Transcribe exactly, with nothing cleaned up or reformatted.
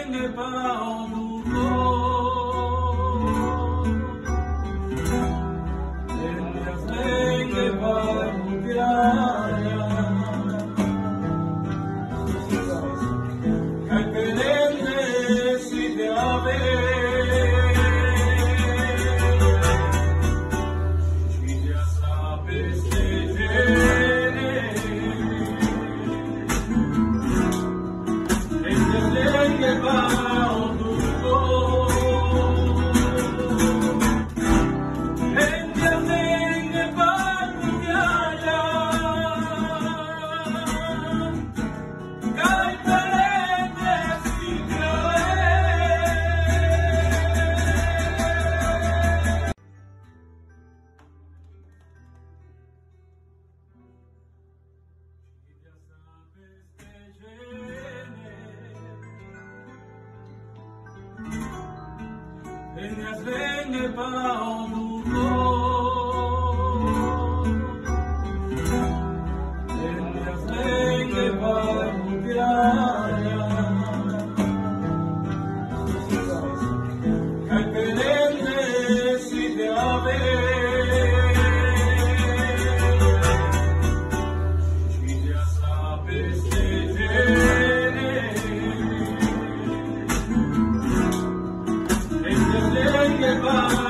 n'est pas en nouveau. El n'est pas mundial. Calpelente si te ave. Y ya sabes que viene. El n'est pas en nouveau. El n'est pas mundial. El n'est pas en nouveau. El n'est pas mundial. Calpelente si te ave. Y ya sabes que viene. El n'est pas